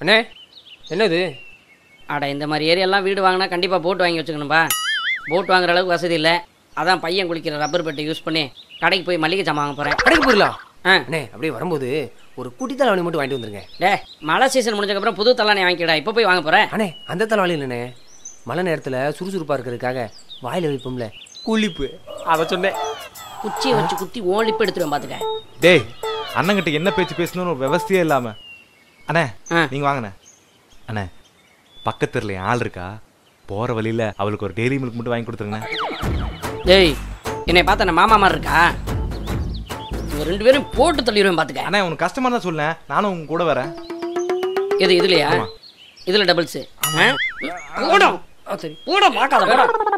அண்ணே என்னது? அட இந்த மாதிரி ஏரியாலாம் வீடு வாங்கினா கண்டிப்பாக போட் வாங்கி வச்சுக்கணும்பா. போட் வாங்குற அளவுக்கு வசதி இல்லை. அதான் பையன் குளிக்கிற ரப்பர் பெட்டை யூஸ் பண்ணி கடைக்கு போய் மளிகை ஜாமான் வாங்க போகிறேன். கடைக்கு போயிடலாம். அண்ணே அப்படியே வரும்போது ஒரு குட்டி தலைவாணி மட்டும் வாங்கிட்டு வந்துருங்க. மழை சீசன் முடிஞ்சக்கப்புறம் புது தலைவாணி வாங்கிக்கடா. இப்போ போய் வாங்க போகிறேன். அண்ணே அந்த தலைவாணி இல்லைண்ணே, மழை நேரத்தில் சுறுசுறுப்பாக இருக்கிறதுக்காக வாயில் வைப்போம்ல குளிப்பு, அதை சொன்னேன். குச்சியை வச்சு குத்தி ஓலிப்பு எடுத்துருவேன் பார்த்துக்க. டேய் அண்ணங்கிட்ட என்ன பேச்சு பேசணும்னு விவசாயே இல்லாமல். அண்ணே நீங்கள் வாங்கண்ணே. அண்ணே பக்கத்துல ஆள் இருக்கா? போகிற வழியில் அவளுக்கு ஒரு டெய்ரி மில்க் மட்டும் வாங்கி கொடுத்துருங்கண்ணே. டேய் என்னை பார்த்தா நான் மாமா மாதிரி இருக்கா? இவங்க 2 பேரும் போட்டு தள்ளிடுவேன் பார்த்துக்க. அண்ணா உனக்கு கஷ்டமாக தான் சொல்லேன், நானும் உங்க கூட வரேன். எது இதுலையா? இதில் டபுள்ஸு போடும் போட பார்க்காத போட.